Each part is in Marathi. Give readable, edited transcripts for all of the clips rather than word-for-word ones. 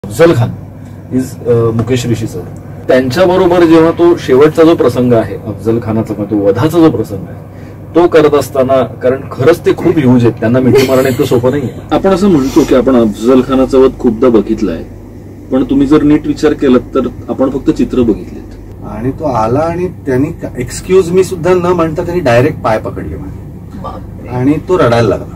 Afzal Khan is Mukesh Rishi sir. त्यांच्याबरोबर जेव्हा तो शेवटचा जो प्रसंग आहे अफजल खानाचा, तो वधाचा जो प्रसंग आहे तो करत असताना, कारण खरंच ते खूप ह्यूज आहेत, त्यांना मिठी मारणं इतकं सोपं नाहीये. आपण असं म्हणतो की आपण अफजल खानाचा वध खूपदा बघितलाय, पण तुम्ही जर नीट विचार केला तर आपण फक्त चित्र बघितलेत. आणि तो आला आणि त्यांनी एक्सक्यूज मी सुद्धा न म्हणता त्यांनी डायरेक्ट पाय पकडले आणि तो रडायला लागला.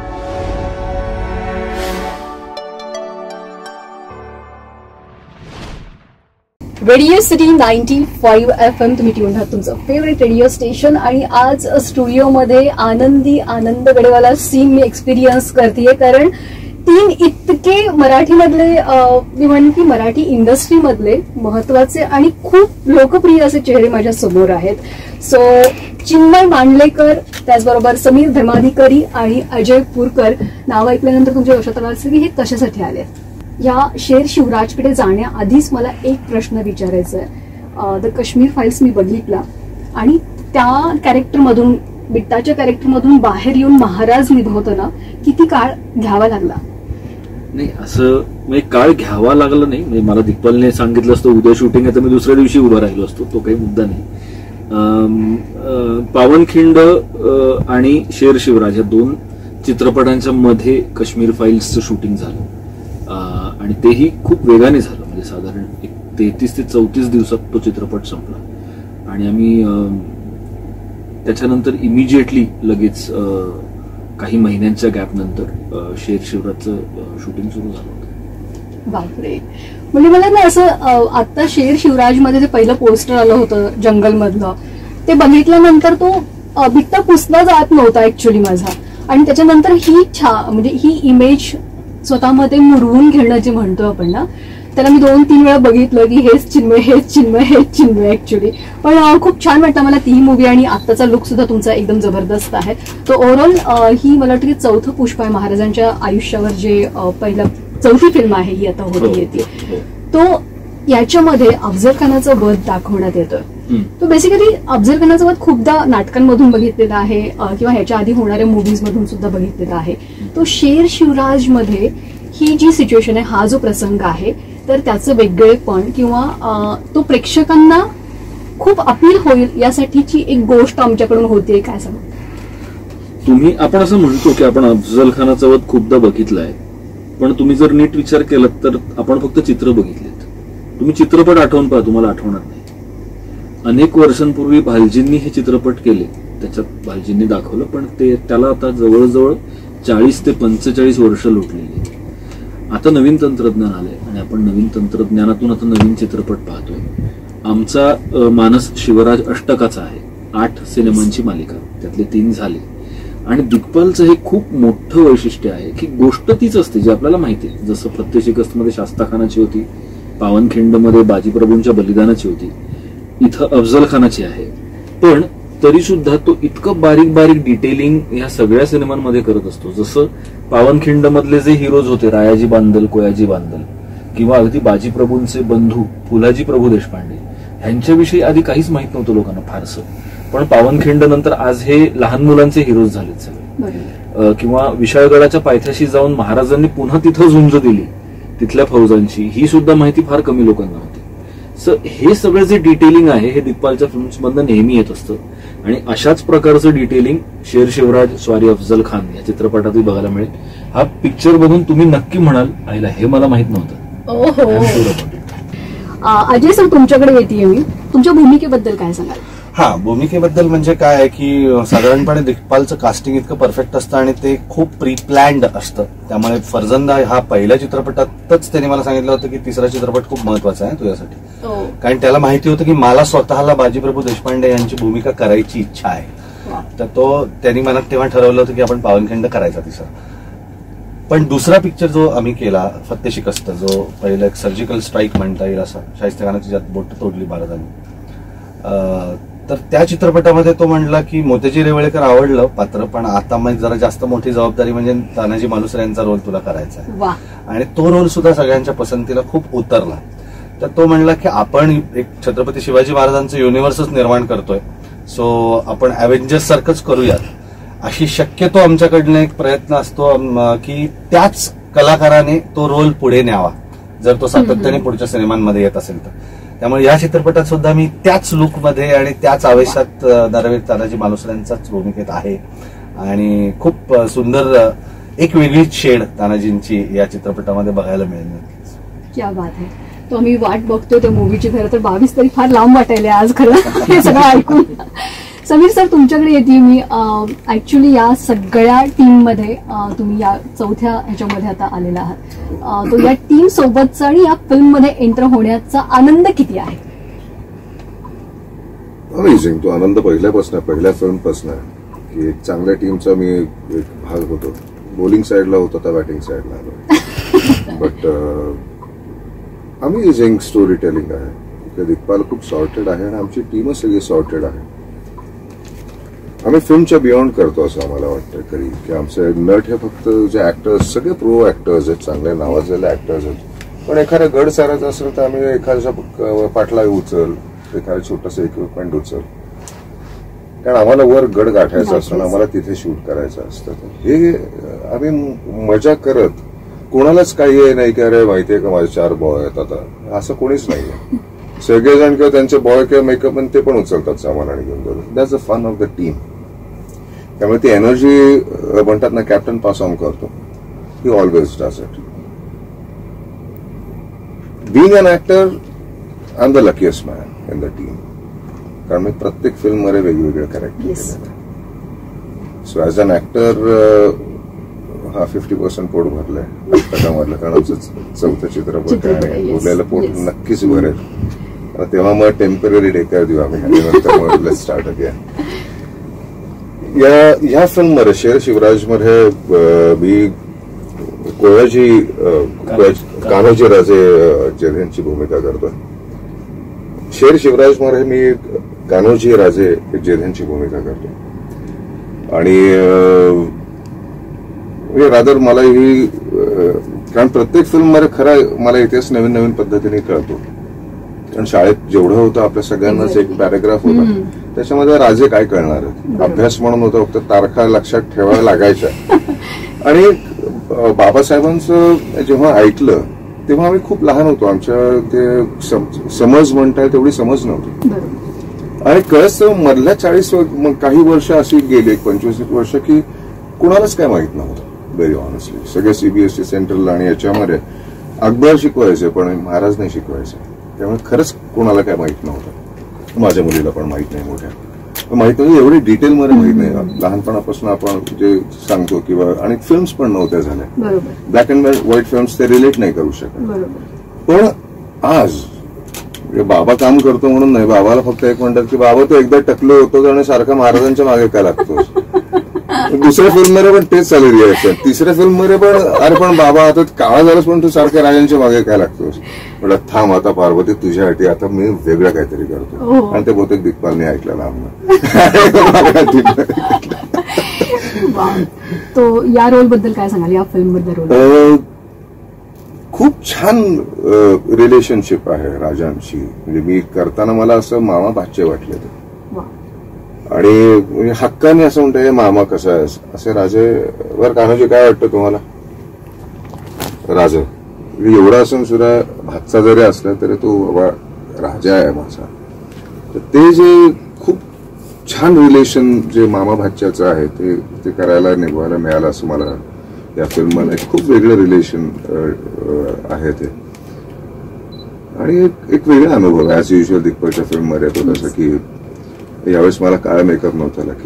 रेडिओ सिटी 95 FM तुम्ही ट्यून आहात, तुमचं फेवरेट रेडिओ स्टेशन. आणि आज स्टुडिओमध्ये आनंद गडेवाला सीन मी एक्सपिरियन्स करतेय, कारण 3 इतके मराठीमधले मी म्हणेन की मराठी इंडस्ट्रीमधले महत्वाचे आणि खूप लोकप्रिय असे चेहरे माझ्या समोर आहेत. सो चिन्मय मांडलेकर, त्याचबरोबर समीर धर्माधिकारी आणि अजय पुरकर नाव ऐकल्यानंतर तुमच्या लक्षात आलं असेल की हे कशासाठी आले. या शेर शिवराजकडे जाण्याआधीच मला एक प्रश्न विचारायचा आहे. द काश्मीर फाईल्स मी बघितला आणि त्या कॅरेक्टरमधून, बिट्टाच्या कॅरेक्टरमधून बाहेर येऊन महाराज निभवताना किती काळ घ्यावा लागला? नाही, असं म्हणजे काळ घ्यावा लागला नाही. म्हणजे मला दिग्पालने सांगितलं असतं उद्या शूटिंग आहे तर मी दुसऱ्या दिवशी उभा राहिलो असतो, तो काही मुद्दा नाही. पावनखिंड आणि शेर शिवराज या 2 चित्रपटांच्या मध्ये काश्मीर फाईल्सचं शूटिंग झालं आणि तेही खूप वेगाने झालं. म्हणजे साधारण 33 ते 34 दिवसात तो चित्रपट संपला आणि आम्ही त्याच्यानंतर इमिजिएटली लगेच काही महिन्यांच्या गॅप नंतर शेर शिवराजचं शूटिंग सुरू झालं होतं. बापरे. म्हणजे मला ना असं आता शेर शिवराज मध्ये जे पहिलं पोस्टर आलं होतं जंगलमधलं, ते बघितल्यानंतर तो बिट्टा पुसला जात नव्हता ऍक्च्युली माझा. आणि त्याच्यानंतर म्हणजे ही इमेज स्वतःमध्ये मुरवून घेणं जे म्हणतो आपण ना, त्याला मी 2-3 वेळा बघितलं की हेच चिन्मय ऍक्च्युली. पण खूप छान वाटतं मला ती मूवी आणि आत्ताचा लुक सुद्धा तुमचा एकदम जबरदस्त आहे. तो ओव्हरऑल ही मला वाटतं की 4थं पुष्प आहे महाराजांच्या आयुष्यावर, जे पहिला 4थी फिल्म आहे ही आता होती येते. तो याच्यामध्ये अफजल खानाचा वध दाखवण्यात येतोय. तो बेसिकली अफजल खानाचा वध खूपदा नाटकांमधून बघितलेला आहे किंवा ह्याच्या आधी होणाऱ्या मुव्हीज मधून सुद्धा बघितलेला आहे. तो शेर शिवराज मध्ये ही जी सिच्युएशन आहे, हा जो प्रसंग आहे, तर त्याचं वेगळेपण किंवा तो प्रेक्षकांना खूप अपील होईल यासाठीची एक गोष्ट आमच्याकडून होते, काय सांगा? आपण असं म्हणतो की आपण अफजल खानाचा वध खूपदा बघितलाय, पण तुम्ही जर नीट विचार केला तर आपण फक्त चित्र बघितलेत. तुम्ही चित्रपट आठवून पहा, तुम्हाला आठवणार नाही. अनेक वर्षांपूर्वी भालजींनी हे चित्रपट केले, त्याच्यात भालजींनी दाखवलं, पण त्याला आता जवळजवळ 40 ते 45 वर्ष लोटलेली. आता नवीन तंत्रज्ञान आलंय आणि आपण नवीन तंत्रज्ञानातून आता नवीन चित्रपट पाहतोय. आमचा मानस शिवराज अष्टकाचा आहे, 8 सिनेमांची मालिका, त्यातले 3 झाले. आणि दिग्पालचं हे खूप मोठं वैशिष्ट्य आहे की गोष्ट तीच असते जी आपल्याला माहिती आहे. जसं फत्ते शिकस्त मध्ये शास्ताखानाची होती, पावनखिंड मध्ये बाजीप्रभूंच्या बलिदानाची होती, इथं अफजल खानाची आहे. पण तरी सुद्धा तो इतकं बारीक डिटेलिंग ह्या सगळ्या सिनेमांमध्ये करत असतो. जसं पावनखिंड मधले जे हिरोज होते, रायाजी बांदल, कोयाजी बांदल, किंवा अगदी बाजीप्रभूंचे बंधू फुलाजी प्रभू देशपांडे, ह्यांच्याविषयी आधी काहीच माहित नव्हतं लोकांना फारसं. पण पावनखिंड नंतर आज हे लहान मुलांचे हिरोज झालेत सगळे. किंवा विशाळगडाच्या पायथ्याशी जाऊन महाराजांनी पुन्हा तिथं झुंज दिली तिथल्या फौजांची, ही सुद्धा माहिती फार कमी लोकांना होती. सो हे सगळं जे डिटेलिंग आहे हे दिग्पालच्या फिल्म्स मधनं नेहमी येत असतं. आणि अशाच प्रकारचं डिटेलिंग शेर शिवराज स्वारी अफजल खान या चित्रपटातही बघायला मिळेल. हा पिक्चर बघून तुम्ही नक्की म्हणाल, आईला हे मला माहित नव्हतं. अजय सर, तुमच्याकडे येते मी, तुमच्या भूमिकेबद्दल काय सांगाल? हा, भूमिकेबद्दल म्हणजे काय आहे की साधारणपणे दिग्पालचं कास्टिंग इतकं परफेक्ट असतं आणि ते खूप प्री प्लॅन्ड असतं. त्यामुळे फर्जंदा हा पहिल्या चित्रपटातच त्यांनी मला सांगितलं होतं की 3रा चित्रपट खूप महत्वाचा आहे तुझ्यासाठी, कारण त्याला माहिती होतं की मला स्वतःला बाजीप्रभू देशपांडे यांची भूमिका करायची इच्छा आहे. तर त्यांनी मनात तेव्हा ठरवलं होतं की आपण पावनखिंड करायचा 3रा. पण 2रा पिक्चर जो आम्ही केला फत्ते शिकस्त, जो पहिला एक सर्जिकल स्ट्राईक म्हणता येईल असा, शाहिस्तेखानाची ज्यात बोट तोडली महाराजांनी, तर त्या चित्रपटामध्ये तो म्हणला की मोत्याजी रेवळेकर आवडलं पात्र, पण आता मग जरा जास्त मोठी जबाबदारी म्हणजे तानाजी मालुसरे यांचा रोल तुला करायचा आहे. आणि तो रोल सुद्धा सगळ्यांच्या पसंतीला खूप उतरला. तर तो म्हणला की आपण एक छत्रपती शिवाजी महाराजांचं युनिव्हर्सच निर्माण करतोय, सो आपण अव्हेंजर्स सारखंच करूयात, अशी शक्यतो आमच्याकडनं एक प्रयत्न असतो की त्याच कलाकाराने तो रोल पुढे न्यावा. जर तो सातत्याने पुढच्या सिनेमांमध्ये येत असेल तर. त्यामुळे या चित्रपटात सुद्धा मी त्याच लुकमध्ये आणि त्याच आवेशात नरवीर तानाजी मालुसरेंचाच भूमिकेत आहे आणि खूप सुंदर एक वेगळीच शेड तानाजींची या चित्रपटामध्ये बघायला मिळेल. क्या बात आहे. तो आम्ही वाट बघतोय त्या मूवीची. खरं तर 22 तरी फार लांब वाटायले आज खरं हे सगळं ऐकून. समीर सर, तुमच्याकडे येते मी. ऍक्च्युली या सगळ्या टीम मध्ये तुम्ही या चौथ्या ह्याच्यामध्ये आता आलेला आहात. तो या टीम सोबतचा आणि या फिल्म मध्ये एंटर होण्याचा आनंद किती आहे? अमेझिंग. तो आनंद पहिल्या फिल्मपासून आहे की एक चांगल्या टीमचा मी एक भाग होतो. बॉलिंग साईडला होतो तर बॅटिंग साईडला आलो. बट अमेझिंग स्टोरी टेलिंग आहे. दिग्पाल खूप सॉर्टेड आहे आणि आमची टीमच सगळी सॉर्टेड आहे. आम्ही फिल्मच्या बियॉन्ड करतो असं आम्हाला वाटतं कधी की आमचे नट हे फक्त जे ऍक्टर्स सगळे प्रो ऍक्टर्स आहेत, चांगले नावाजलेले ऍक्टर्स आहेत. पण एखादा गड सारायचा असेल तर आम्ही एखाद्या पाटला उचल, एखादं छोटंसं इक्विपमेंट उचल, कारण आम्हाला वर गड गाठायचा असतो आणि आम्हाला तिथे शूट करायचं असतं. हे आम्ही मजा करत कोणालाच काही नाही की अरे माहितीये का माझे 4 बॉय आहेत आता, असं कोणीच नाहीये. सगळेजण किंवा त्यांचे बॉय किंवा मेकअप ते पण उचलतात सामान आणि घेऊन जातात. That's the fun of the team. त्यामुळे ती एनर्जी म्हणतात ना कॅप्टन पास ऑन करतो, he always does it. Being an actor I am the luckiest man in the team, कारण मी प्रत्येक फिल्म मध्ये वेगवेगळे कॅरेक्टर केले. सो ऍज अन ऍक्टर 50% पोट भरलंय पुस्तकामधलं, कारण आमचं चौथं चित्रपट आहे. उरलेलं पोट नक्कीच भरेल. तेव्हा मग टेम्पररी डेकर देऊ आम्ही आणि नंतर मग लेट्स स्टार्ट अगेन. या फिल्म मध्ये शेर शिवराज मध्ये मी कान्होजी राजे जेधेंची भूमिका करतोय. शेर शिवराज मध्ये मी कान्होजी राजे जेधेंची भूमिका करतो. आणि रादर मला ही, कारण प्रत्येक फिल्म मध्ये खरं मला इतिहास नवीन नवीन पद्धतीने कळतो. कारण शाळेत जेवढं होतं आपल्या सगळ्यांनाच एक पॅराग्राफ होता, त्याच्यामध्ये राजे काय करणार आहेत, अभ्यास म्हणून होतं, फक्त तारखा लक्षात ठेवायला लागायच्या. आणि बाबासाहेबांचं जेव्हा ऐकलं तेव्हा आम्ही खूप लहान होतो. आमच्या ते समज म्हणताय तेवढी समज नव्हती. आणि कळस मधल्या 40 काही वर्ष अशी गेली, 25 वर्ष की कुणालाच काय माहित नव्हतं. व्हेरी ऑनेस्टली सगळे सीबीएसई सेंट्रल आणि याच्यामध्ये अकबर शिकवायचे पण महाराज नाही शिकवायचे. त्यामुळे खरंच कोणाला काय माहित नव्हतं. माझ्या मुलीला पण माहित नाही, मोठ्या माहित नव्हतं, एवढी डिटेलमध्ये माहित नाही. लहानपणापासून आपण जे सांगतो किंवा आणि फिल्म्स पण नव्हत्या झाल्या, ब्लॅक अँड व्हाईट फिल्म्स ते रिलेट नाही करू शकत. पण आज बाबा काम करतो म्हणून नाही, बाबाला फक्त एक म्हणतात की बाबा तो एकदा टकलो होतो आणि सारखा महाराजांच्या मागे काय लागतो. दुसऱ्या फिल्म मध्ये पण तेच चालू रिॲक्शन. तिसऱ्या फिल्म मध्ये पण अरे पण बाबा आता काळा झालास पण तू सारख्या राजांच्या मागे काय लागतोस. म्हटलं थांब आता पार्वती तुझ्यासाठी आता मी वेगळं काहीतरी करतो. आणि ते बहुतेक दिग्पालने ऐकलेलं तो या रोल बद्दल काय सांगाल, या फिल्म बद्दल? खूप छान रिलेशनशिप आहे राजांशी. म्हणजे मी करताना मला असं मामा भाचे वाटले ते. आणि हक्काने असं म्हणतोय मामा कसा आहे असे राजे वर. कान्होजी काय वाटतं तुम्हाला? राजा एवढा असून सुद्धा भातचा जरी असला तरी तो बाबा राजा आहे माझा. तर ते जे खूप छान रिलेशन जे मामा भाच्याचं आहे ते करायला निभवायला मिळालं असं मला या फिल्ममध्ये. खूप वेगळं रिलेशन आहे ते आणि एक वेगळा अनुभव आहे. ऍज युजल दिग्पालच्या फिल्ममध्ये येतो तसं की यावेळेस मला काळा मेकअप नव्हता की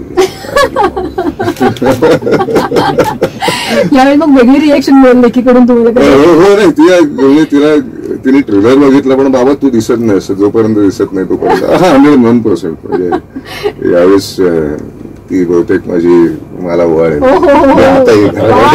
यावेळी मग वेगळी रिएक्शन मिळेल लेखीकडून तुम्हाला? हो नाही, तिने ट्रेलर बघितलं पण बाबा तू दिसत नाही, जोपर्यंत दिसत नाही तोपर्यंत 101%. म्हणजे यावेळेस ती बहुतेक माझी मला वळ आहे.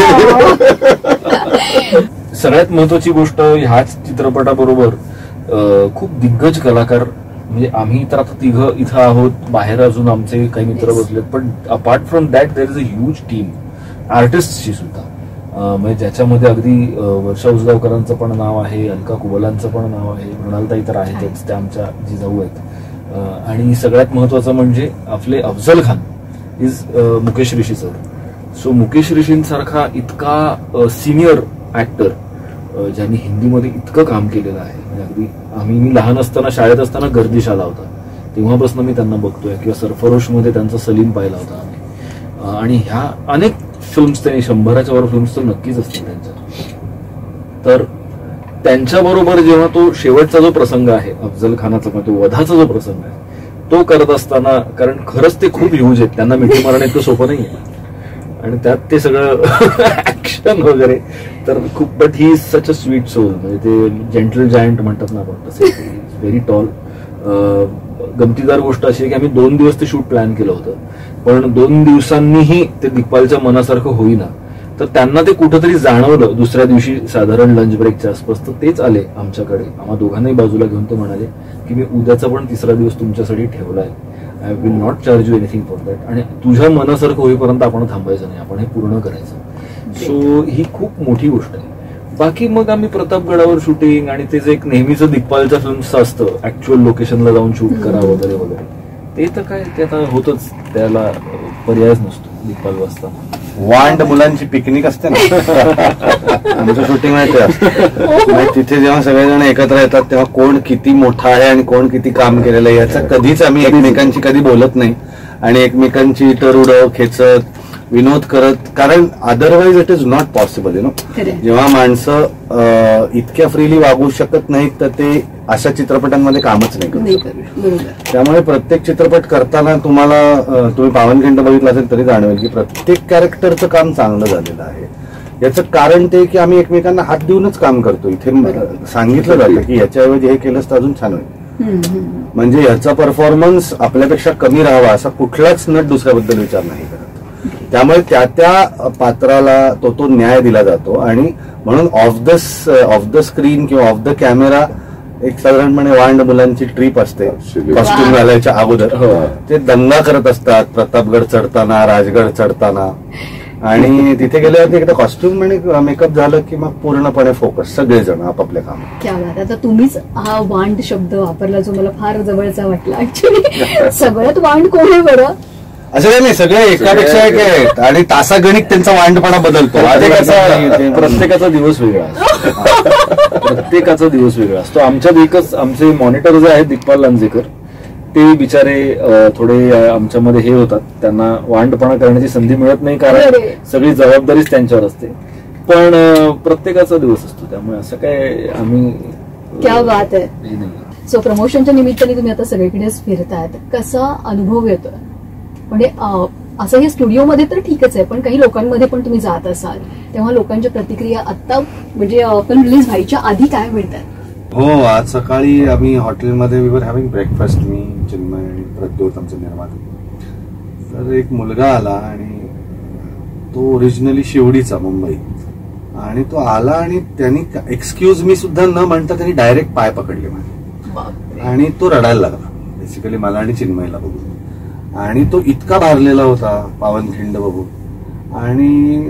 सगळ्यात महत्वाची गोष्ट ह्याच चित्रपटाबरोबर खूप दिग्गज कलाकार, म्हणजे आम्ही तर आता तिघं इथं आहोत, बाहेर अजून आमचे काही मित्र बसलेत, पण apart from that there is a huge team आर्टिस्टची सुद्धा. म्हणजे ज्याच्यामध्ये अगदी वर्षा उसगावकरांचं पण नाव आहे, अलका कुबलांचं पण नाव आहे, मृणालताई तर आहेतच, त्या आमच्या जिजाऊ आहेत. आणि सगळ्यात महत्वाचं म्हणजे आपले Afzal Khan is Mukesh Rishi sir. So Mukesh ऋषींसारखा इतका सिनियर ऍक्टर ज्यांनी हिंदीमध्ये इतकं काम केलेलं आहे. म्हणजे अगदी मी लहान असताना शाळेत असताना गर्दिश आला होता तेव्हापासून मी त्यांना बघतोय, किंवा सरफरोशमध्ये त्यांचा सलीम पाहिला होता आम्ही. आणि ह्या अनेक फिल्म्स त्यांनी 100च्या वर फिल्म्स तर नक्कीच असतील त्यांच्या. तर त्यांच्याबरोबर जेव्हा तो शेवटचा जो प्रसंग आहे अफजल खानाचा, तो वधाचा जो प्रसंग आहे तो करत असताना, कारण खरंच ते खूप ह्यूज आहेत, त्यांना मिठी मारणं इतकं सोपं नाही आहे आणि त्यात ते सगळं ऍक्शन वगैरे, तर खूप. But he such a sweet soul, म्हणजे ते जेंटल जायंट म्हणतात ना आपण तसे, व्हेरी टॉल. गमतीदार गोष्ट अशी आहे की आम्ही 2 दिवस ते शूट प्लॅन केलं होतं, पण 2 दिवसांनीही ते दिग्पालच्या मनासारखं होईना. तर त्यांना ते कुठंतरी जाणवलं दुसऱ्या दिवशी साधारण लंच ब्रेकच्या आसपास. तर तेच आले आमच्याकडे, आम्हा दोघांनाही बाजूला घेऊन ते म्हणाले की मी उद्याचा पण 3रा दिवस तुमच्यासाठी ठेवलाय, I will not charge you anything for that, आणि तुझ्या मनासारखं होईपर्यंत आपण थांबायचं नाही, आपण हे पूर्ण करायचं. सो ही खूप मोठी गोष्ट आहे. बाकी मग आम्ही प्रतापगडावर शूटिंग आणि ते जे एक नेहमीचं दिग्पालच्या फिल्म्सचं असतं ऍक्च्युअल लोकेशनला जाऊन शूट करा वगैरे वगैरे, ते तर काय ते आता होतच, त्याला पर्यायच नसतो दिग्पाल वाचताना. वांड मुलांची पिकनिक असते ना आमचं शूटिंग आहे तिथे जेव्हा सगळेजण एकत्र येतात तेव्हा कोण किती मोठा आहे आणि कोण किती काम केलेलं आहे याचा कधीच आम्ही एकमेकांची कधी बोलत नाही आणि एकमेकांची टरुडं खेचत विनोद करत, कारण otherwise it is not possible you know. जेव्हा माणसं इतक्या फ्रीली वागू शकत नाहीत तर ते अशा चित्रपटांमध्ये कामच नाही करू. त्यामुळे प्रत्येक चित्रपट करताना तुम्ही पावनखिंड बघितला असेल तरी जाणवेल की प्रत्येक कॅरेक्टरचं काम चांगलं झालेलं आहे. याचं कारण ते की आम्ही एकमेकांना हात देऊनच काम करतो. इथे सांगितलं जातं की याच्याऐवजी हे केलंच तर अजून छान होईल, म्हणजे याचा परफॉर्मन्स आपल्यापेक्षा कमी राहावा असा कुठलाच नट दुसऱ्याबद्दल विचार नाही करत. त्यामुळे त्या पात्राला तो न्याय दिला जातो आणि म्हणून ऑफ द स्क्रीन किंवा ऑफ द कॅमेरा एक साधारणपणे वांड मुलांची ट्रिप असते कॉस्ट्युम घालायच्या अगोदर. ते दंगा करत असतात प्रतापगड चढताना, राजगड चढताना, आणि तिथे गेल्यावरती एकदा कॉस्ट्युम आणि मेकअप झालं की मग पूर्णपणे फोकस सगळेजण आपापल्या कामात. क्या बात. आता तुम्हीच हा वांड शब्द वापरला जो मला फार जवळचा वाटला. ऍक्च्युली सगळ्यात वांड कोण आहे बरं? असं काही नाही, सगळे एकापेक्षा एक आहेत आणि तासागणिक त्यांचा वांडपणा बदलतो. प्रत्येकाचा दिवस वेगळा असतो, प्रत्येकाचा दिवस वेगळा असतो. आमच्यात एकच आमचे मॉनिटर जे आहेत दिग्पाल लांजेकर, ते बिचारे थोडे आमच्यामध्ये हे होतात, त्यांना वांडपणा करण्याची संधी मिळत नाही कारण सगळी जबाबदारीच त्यांच्यावर असते. पण प्रत्येकाचा दिवस असतो, त्यामुळे असं काय आम्ही क्या बात आहे. सो प्रमोशनच्या निमित्ताने तुम्ही आता सगळीकडेच फिरतायत, कसा अनुभव येतोय? म्हणजे असं हे स्टुडिओमध्ये तर ठीकच आहे, पण काही लोकांमध्ये पण तुम्ही जात असाल तेव्हा लोकांच्या प्रतिक्रिया आता म्हणजे फिल्म रिलीज व्हायच्या आधी काय मिळतात? हो, आज सकाळी आम्ही हॉटेलमध्ये वी वर हॅव्हिंग ब्रेकफास्ट, मी चिन्मय आणि प्रद्योत आमचे निर्माते. तर एक मुलगा आला आणि तो ओरिजिनली शिवडीचा, मुंबई, आणि तो आला आणि त्यांनी एक्सक्यूज मी सुद्धा न म्हणता त्यांनी डायरेक्ट पाय पकडले माझे आणि तो रडायला लागला बेसिकली मला आणि चिन्मयला बघून. आणि तो इतका भारलेला होता पावनखिंड बघून, आणि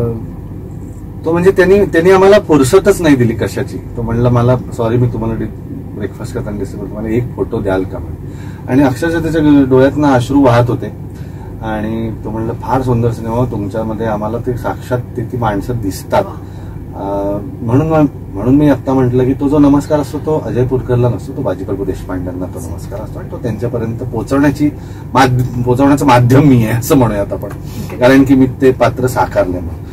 तो म्हणजे त्यांनी आम्हाला फुरसतच नाही दिली कशाची. तो म्हणला मला सॉरी मी तुम्हाला ब्रेकफास्ट करताना दिसतो, तुम्हाला एक फोटो द्याल का? आणि अक्षरशः त्याच्या डोळ्यातनं अश्रू वाहत होते आणि तो म्हणलं फार सुंदर सिनेमा, तुमच्यामध्ये आम्हाला ते साक्षात ती माणसं दिसतात. म्हणून मी आता म्हटलं की तो जो नमस्कार असतो तो अजय पुरकरला नसतो, तो बाजीप्रभू देशपांड्यांना तो नमस्कार असतो आणि तो त्यांच्यापर्यंत पोहोचवण्याचं माध्यम मी आहे असं म्हणूयात आपण, कारण की मी ते पात्र साकारले.